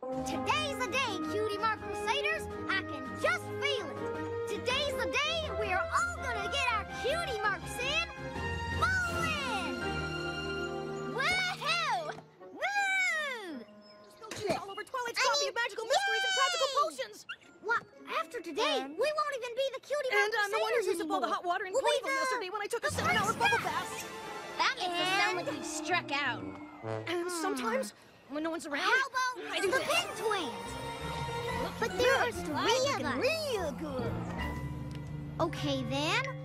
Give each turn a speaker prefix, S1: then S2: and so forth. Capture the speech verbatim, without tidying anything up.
S1: Today's the day, Cutie Mark Crusaders. I can just feel it. Today's the day we're all gonna get our cutie marks in. Bowling! Woohoo! Woo!
S2: All over Twilight's copy of Magical Mysteries and Practical Potions.
S1: What? After today,
S2: And-
S1: we won't even be the Cutie Mark
S2: And uh, no wonder
S1: Crusaders
S2: you used up all the
S1: anymore.
S2: hot water in
S1: We'll be
S2: Ponyville
S1: the-
S2: yesterday when I took a
S1: the
S2: seven-hour
S1: first
S2: bubble
S1: step.
S2: bath.
S3: That makes us sound like we struck out.
S2: And sometimes, when no one's around,
S1: How about
S2: I do
S1: the
S2: this.
S1: Pink Twins? But there are three of us. Real good. Okay then,